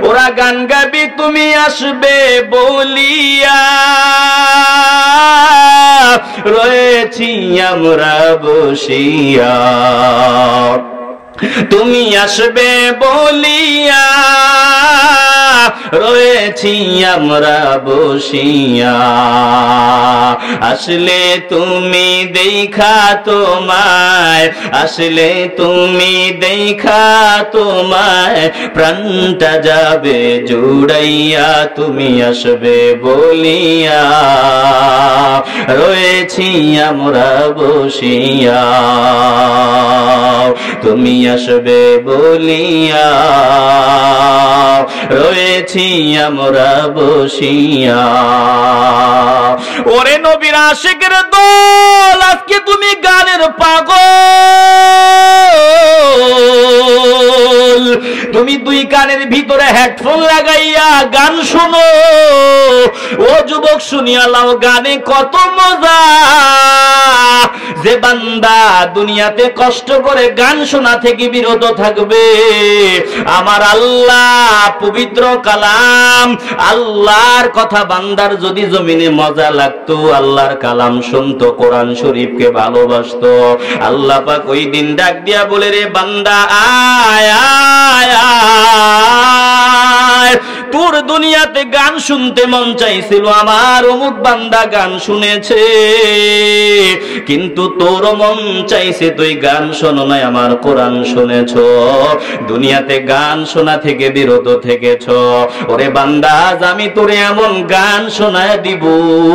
ওরা গান গাবি তুমি আসবে বলিয়া রয়েছি আমরা বসিয়া তুমি আসবে বলিয়া রয়েছি আমরা বসিয়া আসলে তুমি দেখা তোমায় আসলে তুমি দেখা তোমায় প্রাণটা যাবে জুড়াইয়া তুমি আসবে বলিয়া রয়েছি আমরা বসিয়া তুমি আসবে বলিয়া রয়েছি আমরা বসিয়া ওরে নবীর আশিকের দল আজকে তুমি গানের পাগল তুমি দুই কানের ভিতরে হেডফোন লাগাইয়া গান শোনো ও যুবক শুনিয়া লাও গানে কত মজা যে বান্দা দুনিয়াতে কষ্ট করে গান শোনা থেকে বিরত থাকবে আমার আল্লাহ পবিত্র কালাম আল্লাহর কথা বান্দার যদি জমিনে মজা লাগতো আল্লাহর কালাম শুনতো কোরআন শরীফকে ভালোবাসতো আল্লাহ পাক ওই দিন ডাক দিয়া বলে রে বান্দা আয় আয় আয় তোর দুনিয়াতে গান শুনতে মন চাইছিল আমার অমুক বান্দা গান শুনেছে কিন্তু তোর মন চাইছে তুই গান শোনো নাই আমার কোরআন শুনেছো দুনিয়াতে গান শোনা থেকে বিরত থেকেছ ওরে বান্দা আজ আমি তোরে এমন গান শোনায় দিব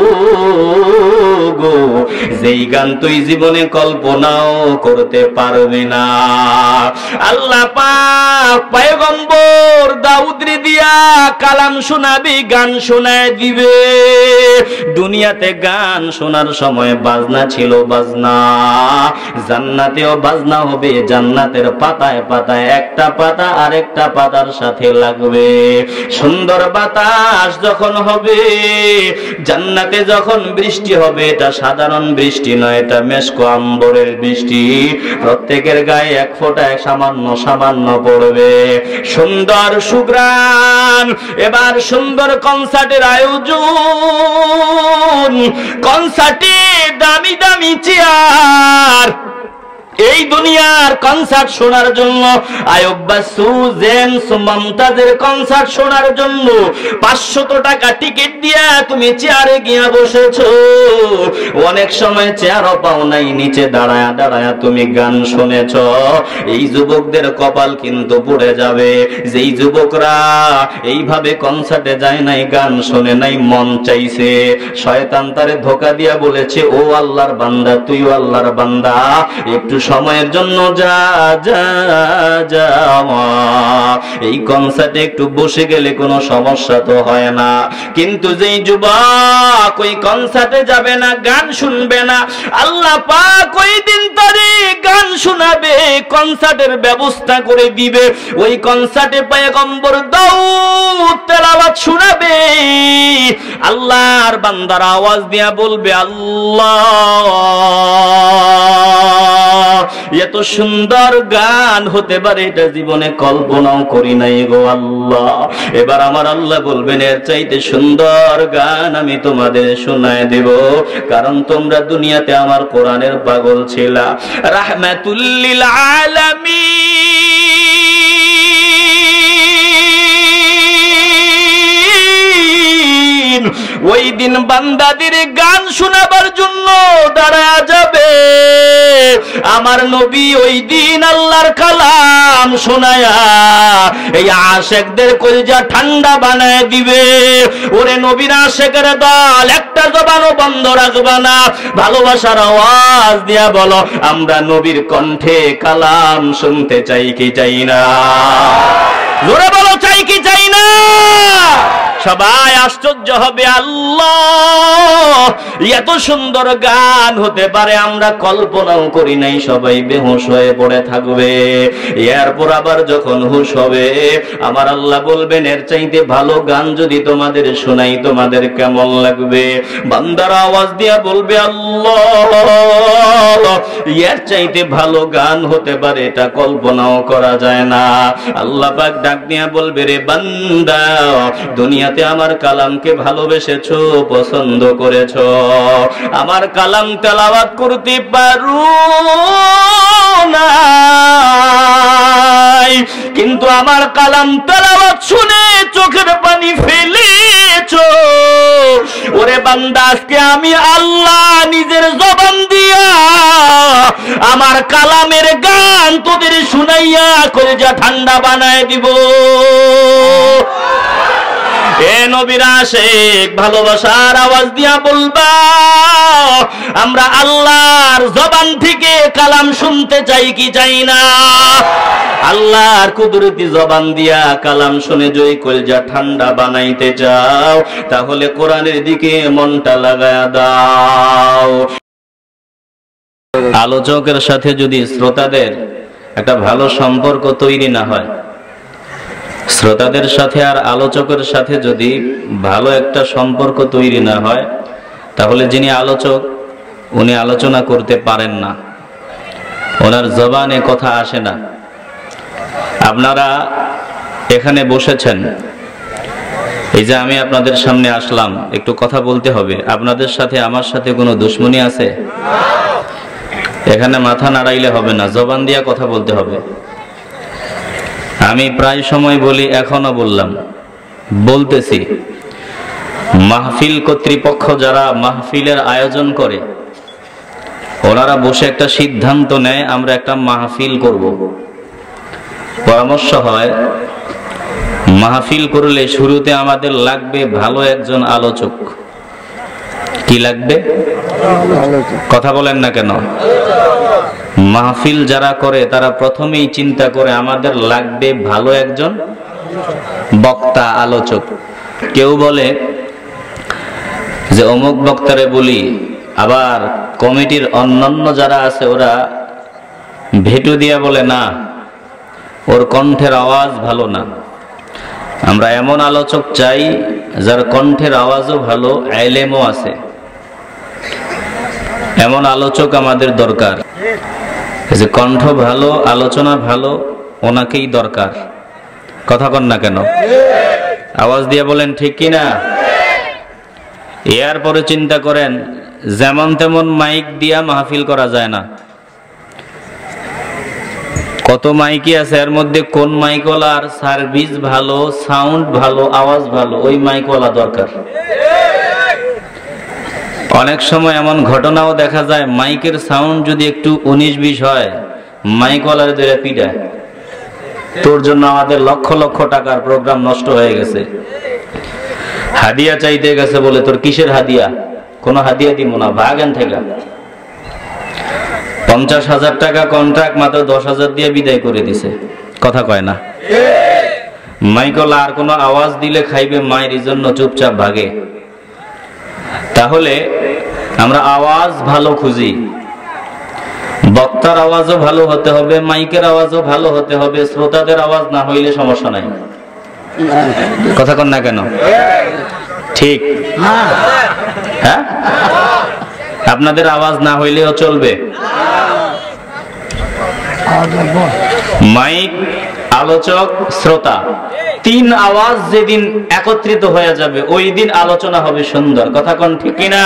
গো যেই গান তুই জীবনে কল্পনাও করতে পারবি না আল্লাহ পাক পয়গম্বর দাউদরে দিয়া কালাম শোনাবি গান শোনায় দিবে দুনিয়াতে গান শোনার সময় বাজনা ছিল বাজনা জান্নাতেও বাজনা হবে জান্নাতের পাতায় পাতায় একটা পাতা আরেকটা পাতার সাথে লাগবে সুন্দর বাতাস যখন হবে জান্নাতে যখন বৃষ্টি হবে এটা সাধারণ বৃষ্টি নয় এটা মেশকো আম্বরের বৃষ্টি প্রত্যেকের গায়ে এক ফোঁটা সামান্য সামান্য পড়বে সুন্দর সুগ্রাণ এবার সুন্দর কনসার্টের আয়োজন কনসার্টে দামি দামি চেয়ার এই দুনিয়ার কনসার্ট শোনার জন্য আয়ুব বাসু জেমস মমতাজের কনসার্ট শোনার জন্য 500 টাকা টিকিট দিয়া তুমি চেয়ারে গিয়া বসেছো অনেক সময় চেয়ারও পাও নাই নিচে দাঁড়ায়া দাঁড়ায়া তুমি গান শুনেছো এই যুবকদের কপাল কিন্তু পুড়ে যাবে যেই যুবকরা এইভাবে কনসার্টে যায় নাই গান শুনে নাই মন চাইছে শয়তান তারে ধোঁকা দিয়া বলেছে ও আল্লাহর বান্দা তুইও আল্লাহর বান্দা একটু সময়ের জন্য যা যা যা এই কনসার্টে একটু বসে গেলে কোনো সমস্যা তো হয় না কিন্তু যেই যুবক ওই কনসার্টে যাবে না গান শুনবে না আল্লাহ পাক ওই দিন তারে গান শোনাবে কনসার্টের ব্যবস্থা করে দিবে ওই কনসার্টে পয়গম্বর দাউদ তেলাওয়াত শোনাবে আল্লাহর বান্দারা আওয়াজ দিয়া বলবে আল্লাহ এত সুন্দর গান হতে পারে এটা জীবনে কল্পনাও করি নাই গো আল্লাহ এবার আমার আল্লাহ বলবেন এর চাইতে সুন্দর গান আমি তোমাদের শোনায় দেব কারণ তোমরা দুনিয়াতে আমার কোরআনের পাগল ছিলা রাহমাতুল লিল আলামিন ওই দিন বান্দাদের গান শোনাবার জন্য দাঁড়ায়া যাবে আমার নবী ওই দিন আল্লাহর কালাম শোনায়া এই আশিকদের কলিজা ঠান্ডা বানায় দিবে ওরে নবীর আশিকের দল একটা জবানও বন্ধ রাখবা না ভালোবাসার আওয়াজ দিয়া বলো আমরা নবীর কণ্ঠে কালাম শুনতে চাই কি চাই না জোরে বলো চাই কি চাই না সবাই আশ্চর্য হবে, আল্লাহ এত সুন্দর গান হতে পারে, আমরা কল্পনাও করি নাই। সবাই বেহুশ হয়ে পড়ে থাকবে। এরপর আবার যখন হুশ হবে, আমার আল্লাহ বলবেন, এর চাইতে ভালো গান যদি তোমাদের শোনাই তোমাদের কেমন লাগবে? বান্দারা আওয়াজ দিয়া বলবে, আল্লাহ এর চাইতে ভালো গান হতে পারে এটা কল্পনাও করা যায় না। আল্লাহ পাক ডাক দিয়া বলবে, রে বান্দা, দুনিয়াতে আমার কালামকে ভালোবেসেছো, পছন্দ করেছো, আমার কালাম তেলাওয়াত করতে পারো না, কিন্তু আমার কালাম তেলাওয়াত শুনে চোখের পানি ফেলেছো। ওরে বান্দা, আজকে আমি আল্লাহ নিজের জবান দিয়া আমার কালামের গান তোদের শুনাইয়া কলিজা ঠান্ডা বানায় দিব। এ নবীর আশিক, ভালোবাসার আওয়াজ দিয়া বলবা, আমরা আল্লাহর জবান থেকে কালাম শুনতে চাই কি চাই না? আল্লাহর কুদরতি জবান দিয়া কালাম শুনে জয় কলিজা ঠান্ডা বানাইতে চাও, তাহলে কোরআনের দিকে মনটা লাগায়া দাও। আলোচকের সাথে যদি শ্রোতাদের একটা ভালো সম্পর্ক তৈরি না হয়, শ্রোতাদের সাথে আর আলোচকের সাথে যদি ভালো একটা সম্পর্ক তৈরি না হয়, তাহলে যিনি আলোচক উনি আলোচনা করতে পারেন না, ওনার জবানে কথা আসে না। আপনারা এখানে বসেছেন, এই যে আমি আপনাদের সামনে আসলাম, একটু কথা বলতে হবে। আপনাদের সাথে আমার সাথে কোনো দুশ্মনী আছে? এখানে মাথা নাড়াইলে হবে না, জবান দিয়া কথা বলতে হবে। আমি প্রায় সময় বলি, এখনো বললাম, বলতেছি, মাহফিল কর্তৃপক্ষ যারা মাহফিলের আয়োজন করে, ওনারা বসে একটা সিদ্ধান্ত নেয় আমরা একটা মাহফিল করব। পরামর্শ হয়, মাহফিল করলে শুরুতে আমাদের লাগবে ভালো একজন আলোচক। কি লাগবে? কথা বলেন না কেন? মাহফিল যারা করে তারা প্রথমেই চিন্তা করে আমাদের লাগবে ভালো একজন বক্তা, আলোচক। কেউ বলে যে অমুক বক্তারে বলি, আবার কমিটির অন্যান্য যারা আছে ওরা ভেটু দিয়া বলে, না, ওর কণ্ঠের আওয়াজ ভালো না, আমরা এমন আলোচক চাই যার কণ্ঠের আওয়াজও ভালো, ইলমও আছে, এমন আলোচক আমাদের দরকার। যে কণ্ঠ ভালো, আলোচনা ভালো, ওনাকেই দরকার। কথা কন না কেন? আওয়াজ দিয়ে বলেন ঠিক কিনা? এরপরে চিন্তা করেন, যেমন তেমন মাইক দিয়া মাহফিল করা যায় না। কত মাইকই আছে, এর মধ্যে কোন মাইকওয়ালার সার্ভিস ভালো, সাউন্ড ভালো, আওয়াজ ভালো, ওই মাইকওয়ালা দরকার। অনেক সময় এমন ঘটনাও দেখা যায়, মাইকের সাউন্ড যদি একটু 19-20 হয়, মাইকওয়ালার ধরে পিটায়, তোর জন্য আমাদের লক্ষ লক্ষ টাকার প্রোগ্রাম নষ্ট হয়ে গেছে। হাদিয়া চাইতে গেছে বলে, তোর কিসের হাদিয়া? কোনো হাদিয়া দিব না, ভাগেন থেকে। 50,000 টাকা কন্ট্রাক্ট, মাত্র 10,000 দিয়ে বিদায় করে দিছে। কথা কয় না? মাইকওয়ালা আর কোনো আওয়াজ দিলে খাইবে মায়ের জন্য চুপচাপ ভাগে। তাহলে আমরা আওয়াজ ভালো খুঁজি, বক্তার আওয়াজও ভালো হতে হবে, মাইকের আওয়াজও ভালো হতে হবে। শ্রোতাদের আওয়াজ না হইলে সমস্যা নাই। কথা কন না কেন? ঠিক? হ্যাঁ, আপনাদের আওয়াজ না হইলেও চলবে। মাইক, আলোচক, শ্রোতা, 3 আওয়াজ যেদিন একত্রিত হয়ে যাবে, ওই দিন আলোচনা হবে সুন্দর। কথা কোন ঠিক কিনা?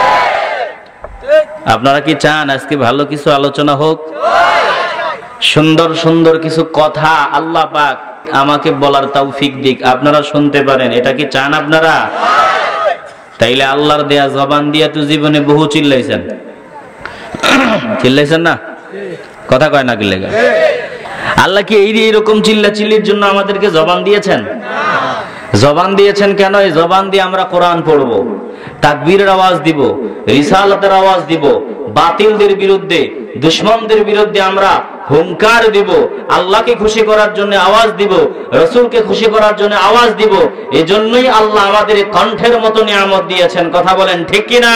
আপনারা কি চান আজকে ভালো কিছু আলোচনা হোক? সুন্দর সুন্দর কিছু কথা আল্লাহ পাক আমাকে বলার তৌফিক দিক, আপনারা শুনতে পারেন, এটা কি চান আপনারা? তাইলে আল্লাহর দেয়া জবান দিয়া তো জীবনে বহু চিল্লাইছেন, চিল্লাইছেন না? কথা কয় না কি লেগে? আল্লাহ কি এইরকম চিল্লাচিল্লির জন্য আমাদেরকে জবান দিয়েছেন? জবান দিয়েছেন কেন? এই জবান দিয়ে আমরা কোরআন পড়ব, তাকবীরের আওয়াজ দিব, রিসালাতের আওয়াজ দিব, বাতিলদের বিরুদ্ধে, দুশমনদের বিরুদ্ধে আমরা হুঙ্কার দিব, আল্লাহকে খুশি করার জন্য আওয়াজ দিব, রাসূলকে খুশি করার জন্য আওয়াজ দিব। এজন্যই আল্লাহ আমাদের কণ্ঠের মতো নিয়ামত দিয়েছেন। কথা বলেন ঠিক কিনা?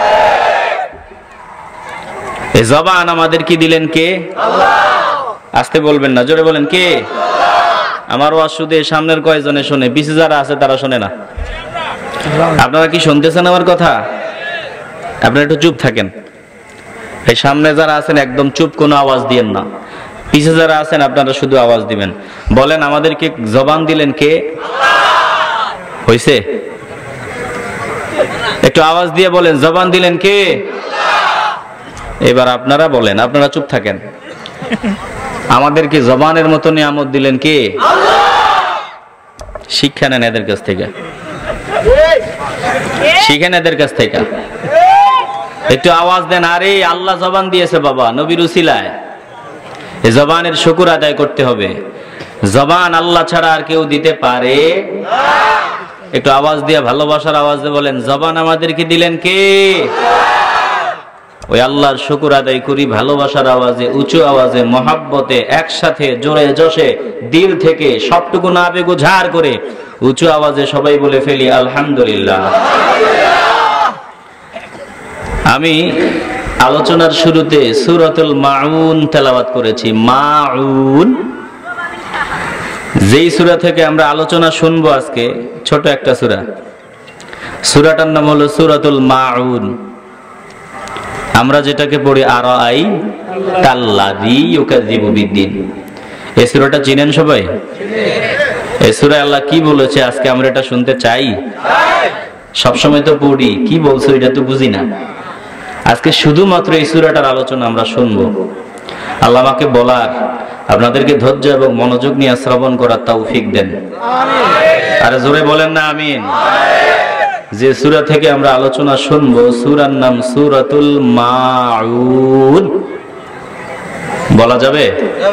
এই জবান আমাদের কি দিলেন কে? আল্লাহ। আস্তে বলবেন না, জোরে বলেন কে? আমার ওয়াজ শুধু সামনের কয়েকজনে শোনে, পিছে যারা আছে তারা শোনে না। আপনারা কি শুনতেছেন আমার কথা? আপনারা একটু চুপ থাকেন। এই সামনে যারা আছেন একদম চুপ, কোনো আওয়াজ দিয়েন না। পিছে যারা আছেন আপনারা শুধু আওয়াজ দিবেন। বলেন আমাদেরকে জবান দিলেন কে? আল্লাহ। হইছে? একটু আওয়াজ দিয়ে বলেন জবান দিলেন কে? আল্লাহ। এবার আপনারা বলেন, আপনারা চুপ থাকেন। আমাদেরকে জবানের মতো নিয়ামত দিলেন কে? আল্লাহ। শিক্ষা নেন এদের কাছ থেকে, শিখেন এদের কাছ থেকে। একটু আওয়াজ দেন, আরে আল্লাহ জবান দিয়েছে বাবা নবীর উসিলায়। এই জবানের শুকর আদায় করতে হবে। জবান আল্লাহ ছাড়া আর কেউ দিতে পারে না। একটু আওয়াজ দিয়ে, ভালোবাসার আওয়াজ দিয়ে বলেন জবান আমাদেরকে দিলেন কে? ওই আল্লাহর শুকর আদায় করি ভালোবাসার আওয়াজে, উঁচু আওয়াজে, মহাব্বতে, একসাথে, জোরে জোশে, দিল থেকে সবটুকু না আবেগ ঝাড় করে উঁচু আওয়াজে সবাই বলে ফেলি আলহামদুলিল্লাহ। আমি আলোচনার শুরুতে সূরাতুল মাউন তেলাওয়াত করেছি। মাউন, যেই সূরা থেকে আমরা আলোচনা শুনবো আজকে, ছোট একটা সূরা। সূরাটার নাম হলো সূরাতুল মাউন। আমরা যেটাকে পড়ি আরাআই তাল্লাযী ইউকাযযিবু বিদ্দীন। এই সূরাটা চিনেন সবাই? এই সূরায় আল্লাহ কি বলেছে আজকে আমরা এটা শুনতে চাই। সবসময় তো পড়ি, কি বলছো এটা তো বুঝি না। আজকে শুধুমাত্র এই সূরাটার আলোচনা আমরা শুনবো। আল্লাহ আমাকে বলার, আপনাদেরকে ধৈর্য এবং মনোযোগ নিয়ে শ্রবণ করার তৌফিক দেন। আরে জোরে বলেন না আমিন। যে সূরা থেকে আমরা আলোচনা শুনবো, সূরার নাম সূরাতুল মাউন। বলা যাবে?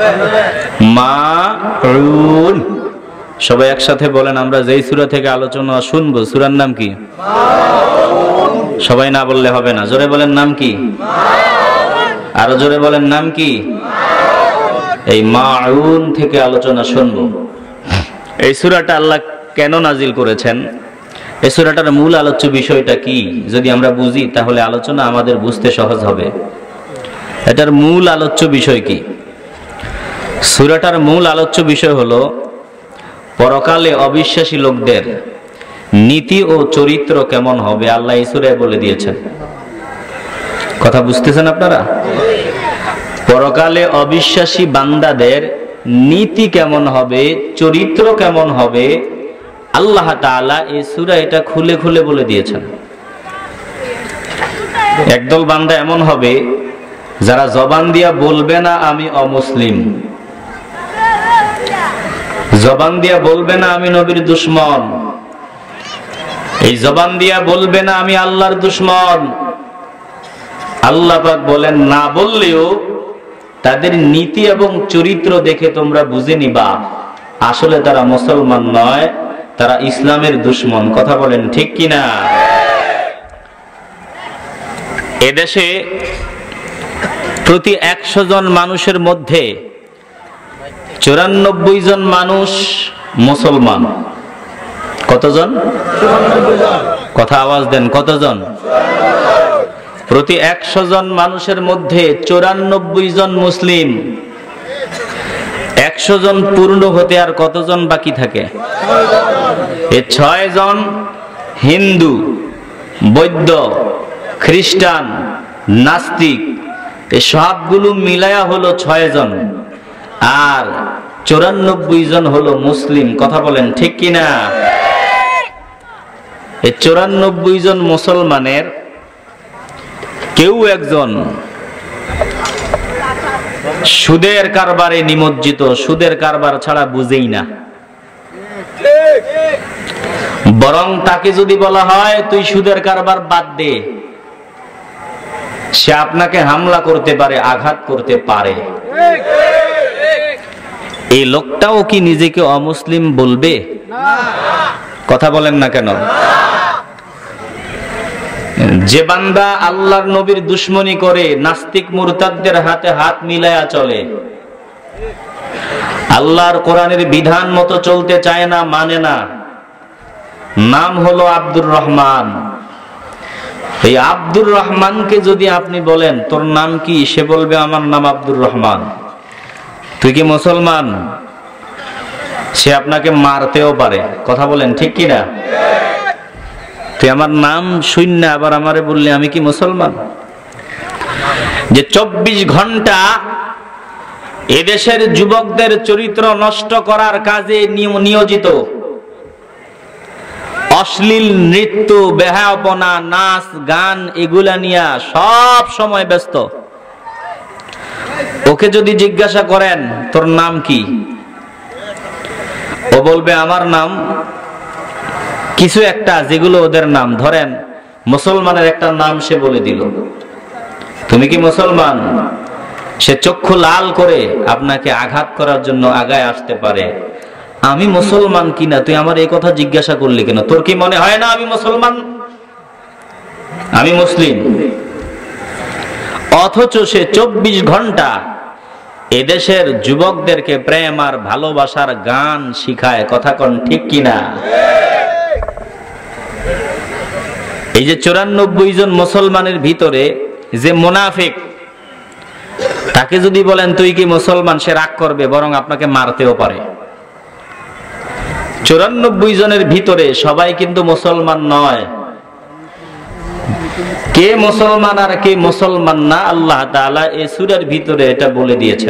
মাউন। সবাই একসাথে বলেন, আমরা যেই সূরা থেকে আলোচনা শুনবো সূরার নাম কি? মাউন। সবাই না বললে হবে না, জোরে বলেন নাম কি? মাউন। আরো জোরে বলেন নাম কি? মাউন। এই মাউন থেকে আলোচনা শুনবো। এই সূরাটা আল্লাহ কেন নাজিল করেছেন, এই সূরাটার মূল আলোচ্য বিষয়টা কি, যদি আমরা বুঝি তাহলে আলোচনা আমাদের বুঝতে সহজ হবে। এটার মূল আলোচ্য বিষয় কি? সূরাটার মূল আলোচ্য বিষয় হলো পরকালে অবিশ্বাসী লোকদের নীতি ও চরিত্র কেমন হবে আল্লাহ এই সূরায় বলে দিয়েছেন। কথা বুঝতেছেন আপনারা? পরকালে অবিশ্বাসী বান্দাদের নীতি কেমন হবে, চরিত্র কেমন হবে, আল্লাহ তাআলা এই সূরা এটা খুলে খুলে বলে দিয়েছেন। একদল বান্দা এমন হবে যারা জবান দিয়া বলবে না আমি অমুসলিম, জবান দিয়া বলবে না আমি নবীর দুশমন, এই জবান দিয়া বলবে না আমি আল্লাহর দুশমন। আল্লাহ পাক বলেন না বললেও তাদের নীতি এবং চরিত্র দেখে তোমরা বুঝে নিবা আসলে তারা মুসলমান নয়, তারা ইসলামের দুশমন। কথা বলেন ঠিক কিনা? এদেশে প্রতি 100 জন মানুষের মধ্যে 94 জন মানুষ মুসলমান। কতজন? কথা আওয়াজ দেন, কতজন? প্রতি 100 জন মানুষের মধ্যে 94 জন মুসলিম। 100 জন পূর্ণ হতে আর কতজন বাকি থাকে? এই 6 জন হিন্দু, বৌদ্ধ, খ্রিস্টান, নাস্তিক, এই সবগুলো মিলায়া হলো 6 জন, আর 94 জন হলো মুসলিম। কথা বলেন ঠিক কিনা? এই 94 জন মুসলমানের কেউ একজন সুদের কারবারে নিমজ্জিত, সুদের কারবার ছাড়া বুঝেই না। বরং তাকে যদি বলা হয় তুই সুদের কারবার বাদ দে, সে আপনাকে হামলা করতে পারে, আঘাত করতে পারে। এই লোকটাও কি নিজেকে অমুসলিম বলবে? কথা বলেন না কেন? যে বান্দা আল্লাহর নবীর দুশমনি করে, নাস্তিক মুরতাদদের হাতে হাত মিলায়া চলে, আল্লাহর কোরআনের বিধান মতো চলতে চায় না, মানে না। নাম হলো আব্দুর রহমান। এই আব্দুর রহমানকে যদি আপনি বলেন তোর নাম কি, সে বলবে আমার নাম আব্দুর রহমান। তুই কি মুসলমান? সে আপনাকে মারতেও পারে। কথা বলেন ঠিক কি না? তুই আমার নাম শূন্য আবার আমারে বললে আমি কি মুসলমান? যে 24 ঘন্টা এদেশের যুবকদের চরিত্র নষ্ট করার কাজে নিয়োজিত, অশ্লীল নৃত্য, বেহায়াপনা, নাচ গান এগুলা নিয়ে সব সময় ব্যস্ত। ওকে যদি জিজ্ঞাসা করেন তোর নাম কি, ও বলবে আমার নাম কিছু একটা, যেগুলো ওদের নাম। ধরেন মুসলমানের একটা নাম সে বলে দিল, তুমি কি মুসলমান? সে চক্ষু লাল করে আপনাকে আঘাত করার জন্য আগায় আসতে পারে। আমি মুসলমান কিনা তুই আমার এই কথা জিজ্ঞাসা করলি কেন? তোর কি মনে হয় না আমি মুসলমান, আমি মুসলিম? অথচ সে 24 ঘন্টা এদেশের যুবকদেরকে প্রেম আর ভালোবাসার গান শিখায়। কথা কোন ঠিক কিনা? এই যে 94 জন মুসলমানের ভিতরে যে মুনাফিক, তাকে যদি বলেন তুই কি মুসলমান, সে রাগ করবে, বরং আপনাকে মারতেও পারে। 94 জনের ভিতরে সবাই কিন্তু মুসলমান নয়। কে মুসলমান আর কে মুসলমান না, আল্লাহ তাআলা এই সূরার ভিতরে এটা বলে দিয়েছেন।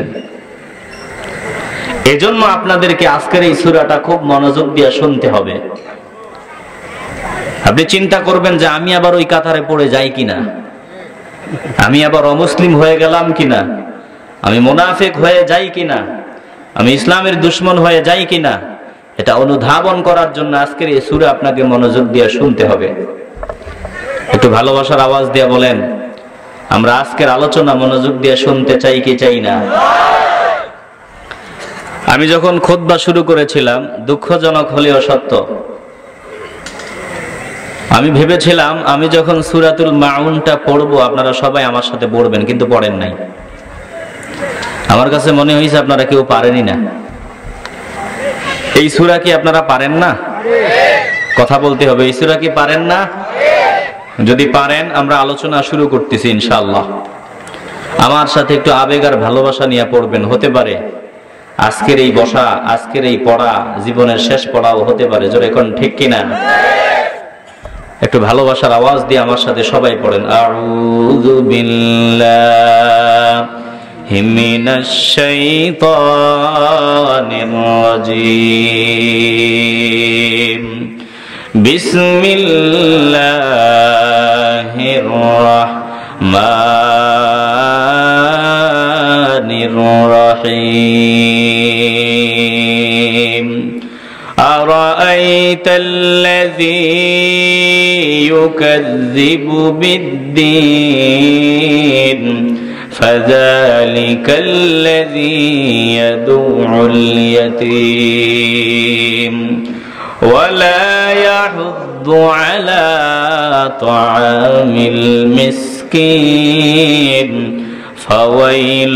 এজন্য আপনাদেরকে আজকের এই সূরাটা খুব মনোযোগ দিয়ে শুনতে হবে। আপনি চিন্তা করবেন যে আমি আবার ওই কাতারে পড়ে যাই কিনা, আমি আবার অমুসলিম হয়ে গেলাম কিনা, আমি মুনাফিক হয়ে যাই কিনা, আমি ইসলামের দুশমন হয়ে যাই কিনা। এটা অনুধাবন করার জন্য আজকের এই সূরা আপনাকে মনোযোগ দিয়ে শুনতে হবে। একটু ভালোবাসার আওয়াজ দিয়ে বলেন, আমরা আজকের আলোচনা মনোযোগ দিয়ে শুনতে চাই কি চাই না? আমি যখন খুতবা শুরু করেছিলাম, দুঃখজনক হলেও সত্য, আমি ভেবেছিলাম আমি যখন সূরাতুল মাউনটা পড়বো আপনারা সবাই আমার সাথে পড়বেন, কিন্তু পড়েন নাই। আমার কাছে মনে হয়েছে আপনারা কেউ পারেনই না। এই সূরা কি আপনারা পারেন না? কথা বলতে হবে, এই সূরা কি পারেন না? যদি পারেন আমরা আলোচনা শুরু করতেছি ইনশাআল্লাহ। আমার সাথে একটু আবেগ আর ভালোবাসা নিয়ে পড়বেন। হতে পারে আজকের এই বসা, আজকের এই পড়া জীবনের শেষ পড়াও হতে পারে। জোরে এখন ঠিক কিনা? একটু ভালোবাসার আওয়াজ দিয়ে আমার সাথে সবাই পড়েন, আউযু বিল্লাহি মিনাশ শাইতানির রাজীম, বিসমিল্লাহির রাহমানির রহিম। أرأيت الذي يكذب بالدين فذلك الذي يدع اليتيم ولا يحض على طعام المسكين فويل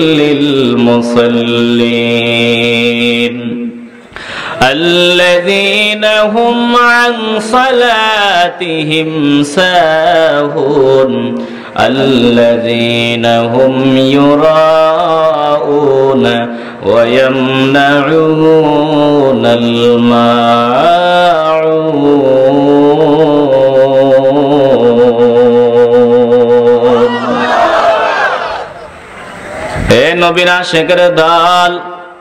للمصلين الذين هم عن صلاتهم ساهون الذين هم يراءون ويمنعون الماعون। এ নবীর আশিকের দল,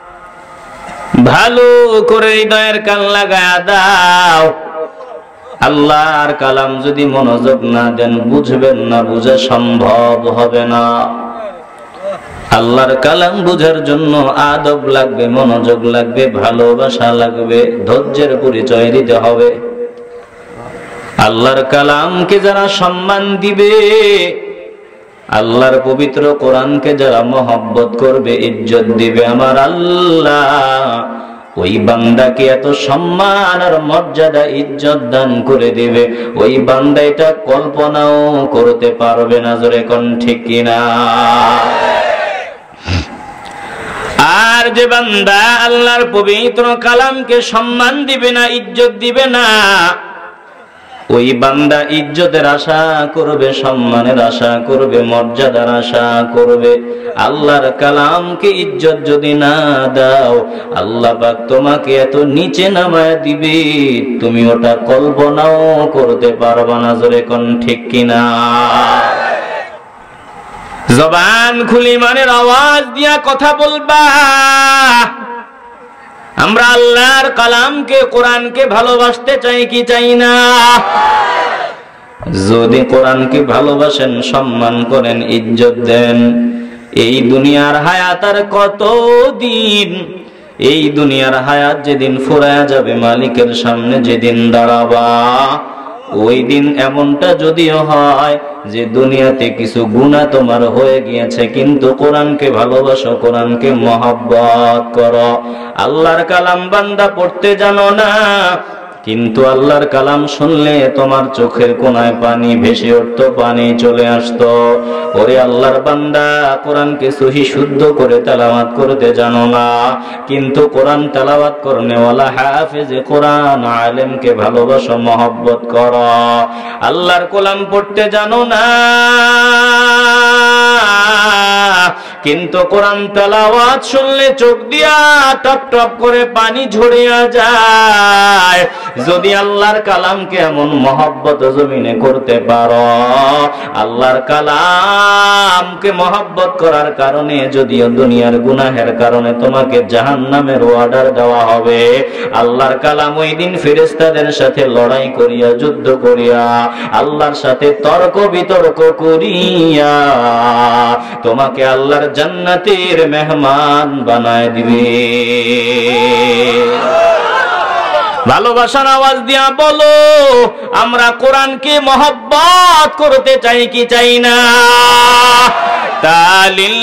ভালো করে হৃদয়ের কান লাগায়া দাও। আল্লাহর কালাম যদি মনোযোগ না দেন বুঝবেন না, বুঝা সম্ভব হবে না। আল্লাহর কালাম বুঝার জন্য আদব লাগবে, মনোযোগ লাগবে, ভালোবাসা লাগবে, ধৈর্যের পরিচয় দিতে হবে। আল্লাহর কালামকে যারা সম্মান দিবে, আল্লাহর পবিত্র কোরআনকে যারা মহব্বত করবে, ইজ্জত দিবে, আমার আল্লাহ ওই বান্দাকে এত সম্মান আর মর্যাদা ইজ্জত দান করে দিবে, ওই বান্দা এটা কল্পনাও করতে পারবে না। জোরে কোন ঠিক কিনা? আর যে বান্দা আল্লাহর পবিত্র কালামকে সম্মান দিবে না, ইজ্জত দিবে না, ওই বান্দা ইজ্জতের আশা করবে, সম্মানের আশা করবে, মর্যাদার আশা করবে। আল্লাহর কালামকে ইজ্জত যদি না দাও, আল্লাহ পাক তোমাকে এত নিচে নামায় দিবে, তুমি ওটা কল্পনাও করতে পারবা না। জোরে কোন ঠিক কিনা? জবান খুলি মানের আওয়াজ দিয়া কথা বলবা। আমরা আল্লাহর কালামকে, কোরআনকে ভালোবাসতে চাই কি চাই না? যদি কোরআনকে ভালোবাসেন, সম্মান করেন, ইজ্জত দেন, এই দুনিয়ার হায়াত আর কত দিন? এই দুনিয়ার হায়াত যেদিন ফুরায়া যাবে, মালিকের সামনে যেদিন দাঁড়াবা, ওই দিন এমনটা যদিও হয় যে দুনিয়াতে কিছু গুনাহ তোমার হয়ে গিয়েছে, কিন্তু কোরআনকে ভালোবাসো, কোরআনকে মহব্বত করো। আল্লাহর কালাম বান্দা পড়তে জানো না, কিন্তু আল্লাহর কালাম শুনলে তোমার চোখের কোণায় পানি ভেসে উঠতো, পানি চলে আসতো। ওরে আল্লাহর বান্দা, কোরআনকে সহি শুদ্ধ করে তেলাওয়াত করতে জানো না, কিন্তু কোরআন তেলাওয়াত করনেওয়ালা হাফেজ কোরআন আলেমকে ভালোবাসো, মহব্বত করো। আল্লাহর কালাম পড়তে জানো না, কিন্তু কোরআন তেলাওয়াত শুনলে চোখ দিয়া টপ টপ করে পানি ঝরিয়া যায়। যদি আল্লাহর কালামকে এমন মহব্বত জমিনে করতে পারো, আল্লাহর কালামকে মহব্বত করার কারণে যদিও দুনিয়ার গুনাহের কারণে তোমাকে জাহান্নামের অর্ডার দেওয়া হবে, আল্লাহর কালাম ওই দিন ফেরেশতাদের সাথে লড়াই করিয়া, যুদ্ধ করিয়া, আল্লাহর সাথে তর্ক বিতর্ক করিয়া তোমাকে আল্লাহর জান্নাতের মেহমান বানায় দিবে। ভালোবাসার আওয়াজ দিয়া বলো, আমরা কোরআনকে মহব্বত করতে চাই কি চাই না? তালিল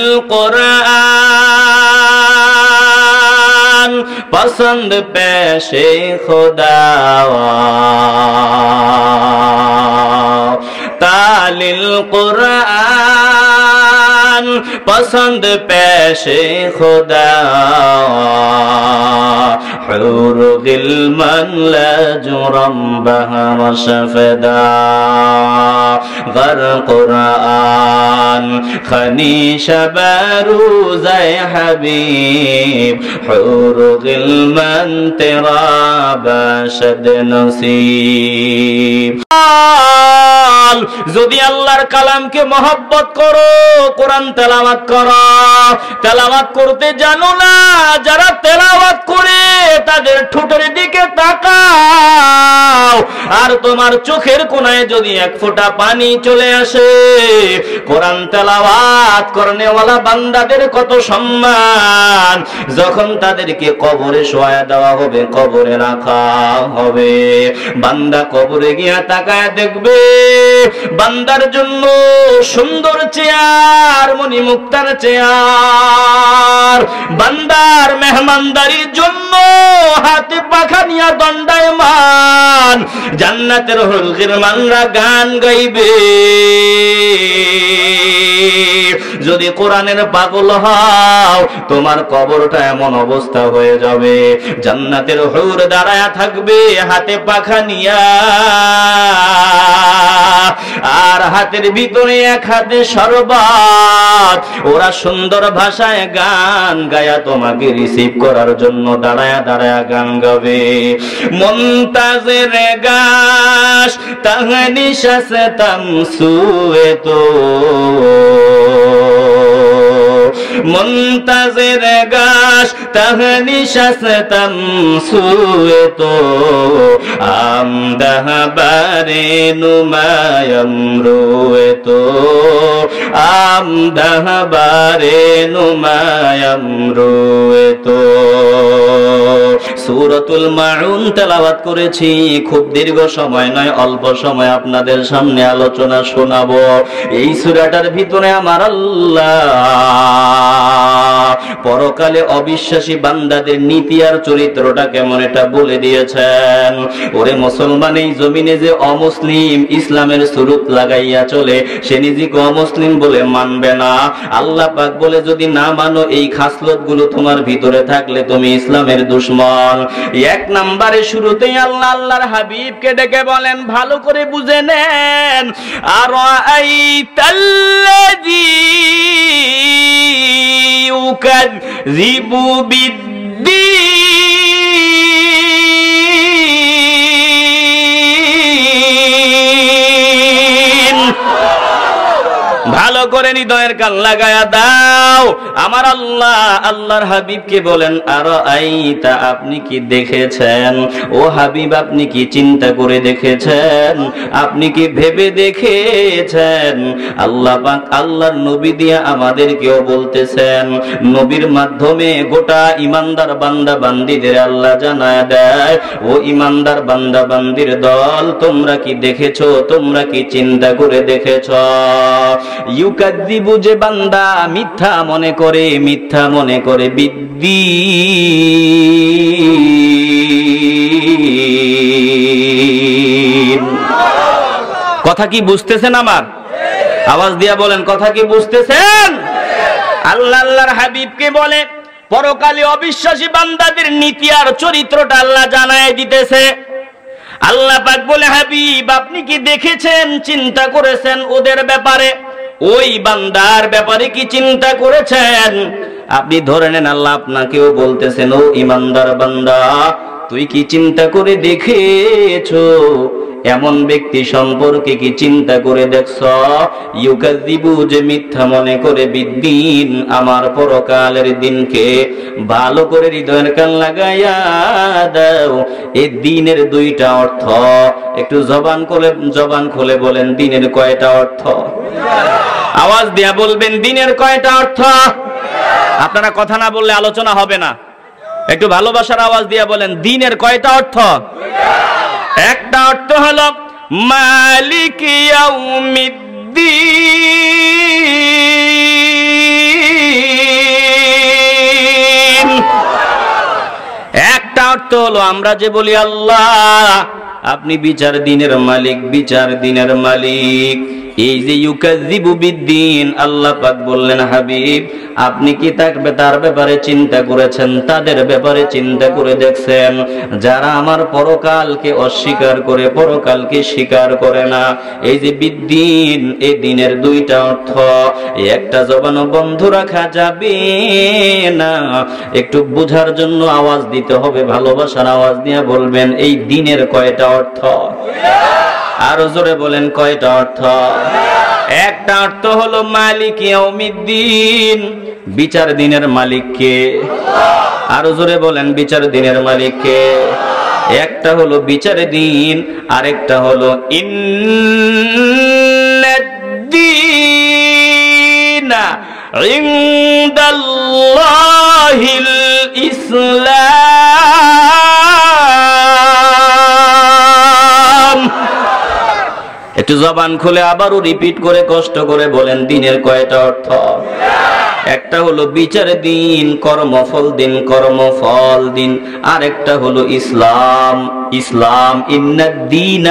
কোরআন পছন্দ পেশে খোদা, তালিল কোরআন পছন্দ পেশে খোদা, حور غلما لا جرم بها وشفدا غر قرآن خنی شبروز حبیب حور غلما ترا باشد نصیب। যদি আল্লাহর কালামকে মহব্বত করো, কোরআন তেলাওয়াত করো, তেলাওয়াত করতে জানো না, যারা তেলাওয়াত করে তাদের ঠোঁটের দিকে তাকাও, আর তোমার চোখের কোণায় যদি এক ফোঁটা পানি চলে আসে, কোরআন তেলাওয়াত করনেওয়ালা বান্দাদের কত সম্মান। যখন তাদেরকে কবরে শোয়া দেওয়া হবে, কবরে রাখা হবে, বান্দা কবরে গিয়া তাকায় দেখবে বান্দার জন্য সুন্দর চেয়ার, মণিমুক্তার চেয়ার, বান্দার মেহমানদারির জন্য হাতে পাখা নিয়া দণ্ডায়মান, জান্নাতের হুলগির মানরা গান গাইবে। যদি কোরআনের পাগল হও, তোমার কবরটা এমন অবস্থা হয়ে যাবে, জান্নাতের হুর দাঁড়ায়া থাকবে হাতে পাখা নিয়া, আর হাতের ভিতরে এক হাতে শরবত। ওরা সুন্দর ভাষায় গান গায়া তোমাকে রিসিভ করার জন্য দাঁড়ায়া দাঁড়ায়া গান গাবে। মুনতাজির গাশ তাহনি শাসতাম সুয়ে তো, মুনতাজির গাশ তাহনি শাসতাম সুয়ে তো, আমদাহ বারে নুমায়ম রুয়ে তো, আমদাহ বারে নুমায়ম রুয়ে তো, সূরাতুল মাউন তেলাওয়াত করেছি। খুব দীর্ঘ সময় নয়, অল্প সময় আপনাদের সামনে আলোচনা শোনাবো। এই সূরাটার ভিতরে আমার আল্লাহ পরকালে অবিশ্বাসী বান্দাদের নীতি আর চরিত্রটা কেমন এটা বলে দিয়েছেন। ওরে মুসলমান, এই জমিনে যে অমুসলিম ইসলামের সুরত লাগাইয়া চলে, সে নিজেকে অমুসলিম বলে মানবে না। আল্লাহ পাক বলে যদি না মানো, এই খাসলত গুলো তোমার ভিতরে থাকলে তুমি ইসলামের দুশমন। এক নম্বরে শুরুতেই আল্লাহ আল্লাহর হাবিবকে ডেকে বলেন, ভালো করে বুঝে নেন, আর আইতাল্লাযী ইউকাযযিবু বিদ্দীন। ভালো করে হৃদয়ের কান লাগায়া দাও। আমার আল্লাহ আল্লাহর হাবিবকে বলেন, আর আইতা, আপনি কি দেখেছেন? ও হাবিব, আপনি কি চিন্তা করে দেখেছেন? আপনি কি ভেবে দেখেছেন? আল্লাহ পাক আল্লাহর নবী দিয়ে আমাদেরকেও বলতেছেন, নবীর মাধ্যমে গোটা ইমানদার বান্দা বান্দীদের আল্লাহ জানায় দেয়, ও ইমানদার বান্দা বান্দির দল, তোমরা কি দেখেছো? তোমরা কি চিন্তা করে দেখেছো? ইউকাযযিবু, যে বান্দা মিথ্যা মনে করে, মিথ্যা মনে করে বিদ্দীন। কথা কি বুঝতেছেন আমার? আওয়াজ দিয়া বলেন, কথা কি বুঝতেছেন? আল্লাহ আল্লাহর হাবিবকে বলে পরকালে অবিশ্বাসী বান্দাদের নীতি আর চরিত্রটা আল্লাহ জানায় দিতেছে। আল্লাহ পাক বলে, হাবিব, আপনি কি দেখেছেন, চিন্তা করেছেন ওদের ব্যাপারে? ওই বান্দার ব্যাপারে কি চিন্তা করেছেন? আপনি ধরে নেন আল্লাহ আপনাকেও বলতেছেন, ও ইমানদার বান্দা, তুই কি চিন্তা করে দেখেছো এমন ব্যক্তি সম্পর্কে? কি চিন্তা করে দেখছ? ইউকাযযিবু, যে মিথ্যা মনে করে বিদ্দীন, আমার পরকালের দিনকে। ভালো করে হৃদয়ের কান লাগাইয়া দাও। এই দিনের দুইটা অর্থ, একটু জবান খুলে বলেন, দিনের কয়টা অর্থ? আওয়াজ দিয়া বলবেন, দিনের কয়টা অর্থ? আপনারা কথা না বললে আলোচনা হবে না। একটু ভালোবাসার আওয়াজ দিয়া বলেন, দিনের কয়টা অর্থ? একটা অর্থ হলো মালিক ইয়াউমিদ্দিন। একটা অর্থ হলো আমরা যে বলি, আল্লাহ আপনি বিচার দিনের মালিক, বিচার দিনের মালিক। এই যে ইউকাযযিবু বিদ্দীন, আল্লাহ পাক বললেন, হাবিব, আপনি কি তার ব্যাপারে চিন্তা করেছেন? তাদের ব্যাপারে চিন্তা করে দেখছেন যারা আমার পরকালকে অস্বীকার করে, পরকালকে স্বীকার করে না? এই যে বিদ্দীন, এই দিনের দুইটা অর্থ, একটা জবানও বন্ধ রাখা যাবে না। একটু বুঝার জন্য আওয়াজ দিতে হবে, ভালোবাসার আওয়াজ দিয়ে বলবেন, এই দিনের কয়টা অর্থ? আরো জোরে বলেন, কয়টা অর্থ? একটা অর্থ হলো মালিক ইয়াউমিদ্দিন, বিচার দিনের মালিককে। আরো জোরে বলেন, বিচার দিনের মালিককে। একটা হলো বিচার দিন, আরেকটা হলো ইন্নাদ-দীনা ইনদাল্লাহিল ইসলাম। একটু জবান খুলে আবারও রিপিট করে কষ্ট করে বলেন, দিনের কয়টা অর্থ? একটা হলো বিচার দিন, কর্মফল দিন, কর্মফল দিন। আরেকটা হলো ইসলাম, ইসলাম। ইন্নাদ-দীনা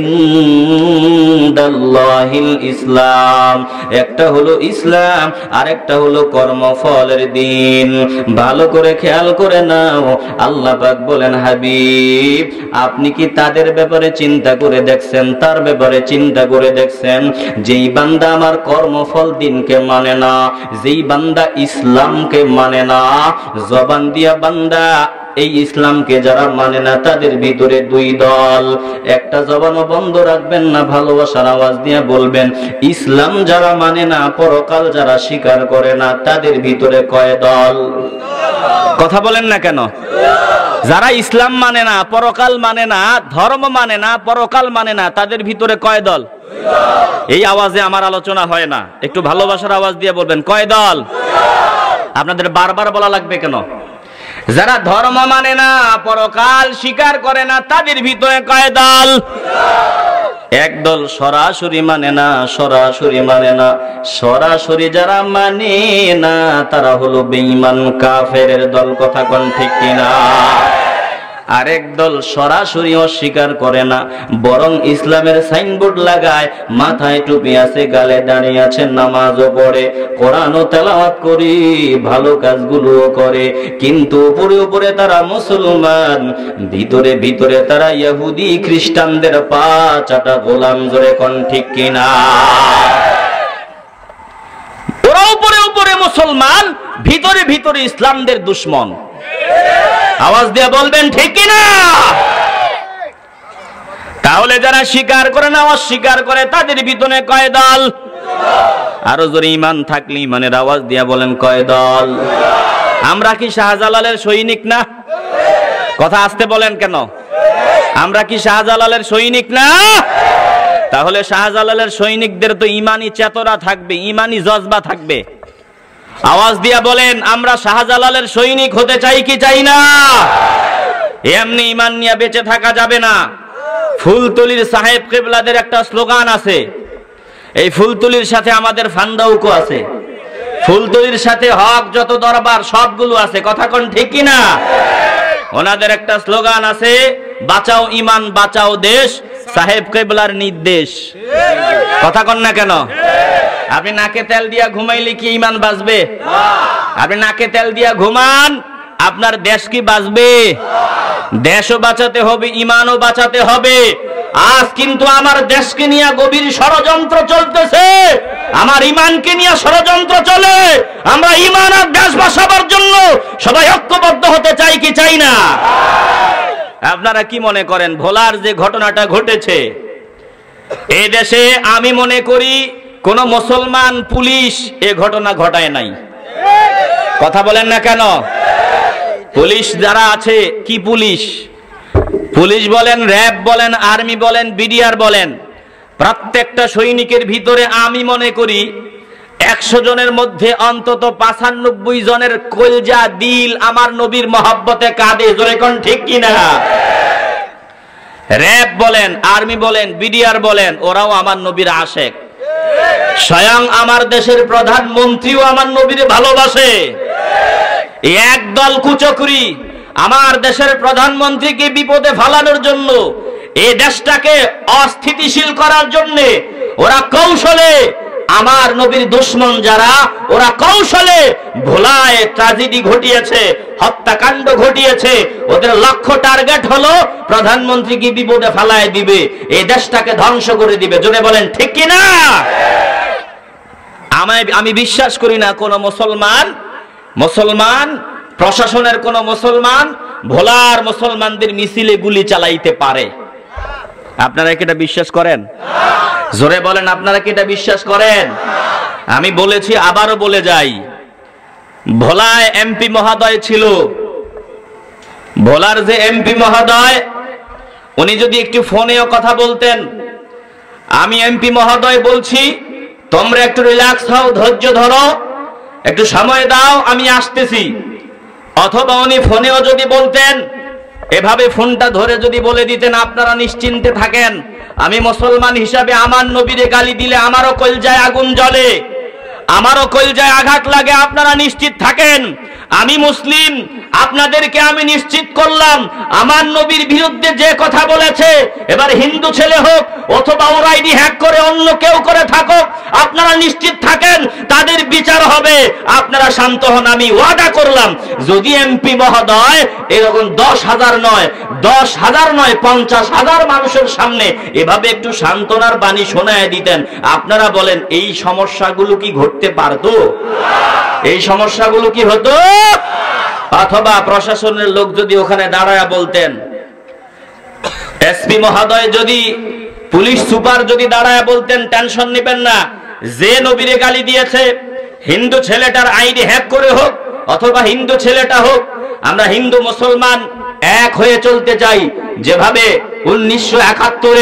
ইনদাল্লাহিল ইসলাম। একটা হলো ইসলাম, আরেকটা হলো কর্মফলের দিন। ভালো করে খেয়াল করে নাও। আল্লাহ পাক বলেন, হাবিব, আপনি কি তাদের ব্যাপারে চিন্তা করে দেখছেন? তার ব্যাপারে চিন্তা করে দেখছেন যেই বান্দা আমার কর্মফল দিনকে মানে না, যেই বান্দা ইসলামকে মানে না? জবান দিয়া বান্দা এই ইসলামকে যারা মানে না, তাদের ভিতরে দুই দল। একটা জবানও বন্ধ রাখবেন না, ভালোবাসার আওয়াজ দিয়ে বলবেন, ইসলাম যারা মানে না, পরকাল যারা স্বীকার করে না, তাদের ভিতরে কয় দল? কথা বলেন না কেন? যারা ইসলাম মানে না, পরকাল মানে না, ধর্ম মানে না, পরকাল মানে না, তাদের ভিতরে কয় দল? এই আওয়াজে আমার আলোচনা হয় না। একটু ভালোবাসার আওয়াজ দিয়ে বলবেন, কয় দল? আপনাদের বারবার বলা লাগবে কেন? যারা ধর্ম মানে না, পরকাল স্বীকার করে না, তাদের ভিতরে কয় দল? একদল সরাসরি মানে না, সরাসরি মানে না। সরাসরি যারা মানে না তারা হলো বেঈমান কাফেরের দল। কথা কোন ঠিক কিনা? আরেক দল সরাসরি অস্বীকার করে না, বরং ইসলামের সাইনবোর্ড লাগায়, মাথায় টুপি আছে, গালে দাঁড়িয়ে আছে, নামাজও পড়ে, কোরআনও তেলাওয়াত করে, ভালো কাজগুলোও করে, কিন্তু উপরে উপরে তারা মুসলমান, ভিতরে ভিতরে তারা ইহুদি খ্রিস্টানদের পা চাটা গোলাম। জোরে কোন ঠিক কিনা? ওরা উপরে উপরে মুসলমান, ভিতরে ভিতরে ইসলামদের দুশমন। আওয়াজ দিয়ে বলবেন ঠিক কিনা? তাহলে যারা স্বীকার করে না, অস্বীকার করে, তাদের ভিতরে কয় দল? আরো জোরে ঈমান থাকলে ঈমানের আওয়াজ দিয়ে বলেন কয় দল? আমরা কি শাহজালালের সৈনিক না? কথা আসতে বলেন কেন? আমরা কি শাহজালালের সৈনিক না? তাহলে শাহজালালের সৈনিকদের তো ঈমানি চেতনা থাকবে, ঈমানি জজবা থাকবে। আওয়াজ দিয়া বলেন আমরা শাহজালালের সৈনিক হতে চাই কি চাই না? এমনি ঈমান নিয়ে বেঁচে থাকা যাবে না। ফুলতলির সাহেব কিবলাদের একটা স্লোগান আছে, এই ফুলতলির সাথে আমাদের ফান্দাউকো আছে, ফুলতলির সাথে হক যত দরবার সবগুলো আছে। কথা কোন ঠিক কিনা? ওনাদের একটা স্লোগান আছে, বাঁচাও ঈমান বাঁচাও দেশ, সাহেব কিবলার নির্দেশ। কথা কোন না কেন? আপনি নাকে তেল দিয়া ঘুমাইলে কি ঈমান বাঁচবে? আপনি নাকে তেল দিয়া ঘুমান, আপনার দেশ কি বাঁচবে? দেশও বাঁচাতে হবে, ঈমানও বাঁচাতে হবে। আজ কিন্তু আমার দেশকে নিয়ে গভীর ষড়যন্ত্র চলতেছে, আমার ঈমানকে নিয়ে ষড়যন্ত্র চলে। আমরা ঈমান আর দেশ বাঁচাবার জন্য সবাই ঐক্যবদ্ধ হতে চাই কি চাই না? আপনারা কি মনে করেন ভোলার যে ঘটনাটা ঘটেছে, এই দেশে আমি মনে করি কোন মুসলমান পুলিশ এ ঘটনা ঘটায় নাই। কথা বলেন না কেন? পুলিশ যারা আছে, কি পুলিশ? পুলিশ বলেন, র্যাব বলেন, আর্মি বলেন, বিডিআর বলেন, প্রত্যেকটা সৈনিকের ভিতরে আমি মনে করি 100 জনের মধ্যে অন্তত 95 জনের কলজা দিল আমার নবীর মহব্বতে কাঁদে। জোরে কোন ঠিক কিনা? র্যাব বলেন, আর্মি বলেন, বিডিআর বলেন, ওরাও আমার নবীর আশেক। স্বয়ং আমার দেশের প্রধানমন্ত্রীও আমার নবীরে ভালোবাসে। একদল কুচক্রী আমার দেশের প্রধানমন্ত্রীকে বিপদে ফেলানোর জন্য, এই দেশটাকে অস্থিতিশীল করার জন্য ওরা কৌশলে, আমার নবীর দুশমন যারা, ওরা কৌশলে ভোলায় ট্র্যাজেডি ঘটিয়েছে, হত্যাকাণ্ড ঘটিয়েছে। ওদের লক্ষ্য টার্গেট হলো প্রধানমন্ত্রীকে বিপদে ফেলায় দিবে, এই দেশটাকে ধ্বংস করে দিবে। জোরে বলেন ঠিক কিনা? আমি বিশ্বাস করি না কোন মুসলমান প্রশাসনের কোন মুসলমান ভোলার মুসলমানদের মিছিলে গুলি চালাইতে পারে। আপনারা কি এটা বিশ্বাস করেন? জোরে বলেন, আপনারা কি এটা বিশ্বাস করেন? আমি বলেছি, আবারও বলে যাই, ভোলায় এমপি মহোদয় ছিল, ভোলার যে এমপি মহোদয়, উনি যদি একটু ফোনেও কথা বলতেন, আমি এমপি মহোদয় বলছি তোমরা একটু রিল্যাক্স হও, ধৈর্য ধরো, একটু সময় দাও, আমি আসতেছি। অথবা উনি ফোনেও যদি বলতেন, এভাবে ফোনটা ধরে যদি বলে দিতেন আপনারা নিশ্চিন্তে থাকেন, আমি মুসলমান হিসাবে আমার নবীরে গালি দিলে আমারও কলজায় আগুন জ্বলে, আমারও কলজায় আঘাত লাগে, আপনারা নিশ্চিত থাকেন আমি মুসলিম, আপনাদেরকে আমি নিশ্চিত করলাম আমার নবীর বিরুদ্ধে যে কথা বলেছে, এবার হিন্দু ছেলে হোক অথবা ওর আইডি হ্যাক করে অন্য কেউ করে থাকুক, আপনারা নিশ্চিত থাকেন তাদের বিচার হবে, আপনারা শান্ত হন। আমি ওয়াদা করলাম যদি এমপি মহোদয় এরকম 10,000 নয় 50,000 মানুষের সামনে এভাবে একটু সান্ত্বনার বাণী শোনায় দিতেন, আপনারা বলেন এই সমস্যাগুলো কি ঘটতে পারতো? এই সমস্যাগুলো কি হতো? অথবা প্রশাসনের লোক যদি ওখানে দাঁড়ায়া বলতেন, এসপি মহোদয় যদি, পুলিশ সুপার যদি দাঁড়ায়া বলতেন, টেনশন নেবেন না, যে নবীরে গালি দিয়েছে হিন্দু ছেলেটার আইডি হ্যাক করে হোক অথবা হিন্দু ছেলেটা হোক, আমরা হিন্দু মুসলমান এক হয়ে চলতে চাই। যেভাবে 1971-এ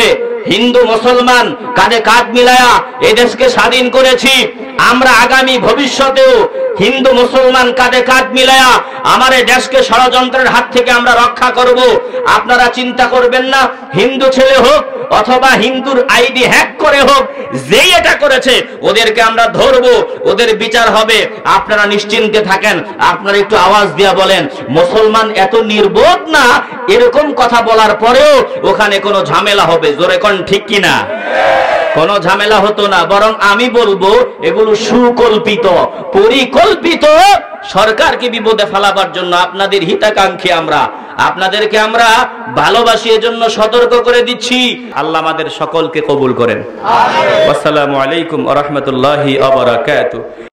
হিন্দু মুসলমান কাঁধে কাঁধ মিলায়া এই দেশকে স্বাধীন করেছি। আমরা আগামী ভবিষ্যতেও হিন্দু মুসলমান কাঁধে কাঁধ মিলায়া আমার এই দেশকে ষড়যন্ত্রের হাত থেকে আমরা রক্ষা করব। আপনারা চিন্তা করবেন না, হিন্দু ছেলে হোক অথবা হিন্দুর আইডি হ্যাক করে হোক, যেই এটা করেছে ওদেরকে আমরা ধরবো, ওদের বিচার হবে। আপনারা নিশ্চিন্তে থাকেন। আপনারা একটু আওয়াজ দিয়া বলেন, মুসলমান এত নির্বোধ না এরকম কথা বলার পরেও ওখানে কোনো ঝামেলা হবে? জোরে কোন ঠিক কিনা? কোনো ঝামেলা হতো না, বরং আমি বলবো এগুলো সুকল্পিত, পরিকল্পিত, সরকারকে বিপদে ফেলাবার জন্য। আপনাদের হিতাকাঙ্ক্ষী আমরা, আপনাদেরকে আমরা ভালোবাসি, এজন্য সতর্ক করে দিচ্ছি। আল্লাহ আমাদের সকলকে কবুল করেন। আসসালামু আলাইকুম ওয়া রাহমাতুল্লাহি ওয়া বারাকাতুহু।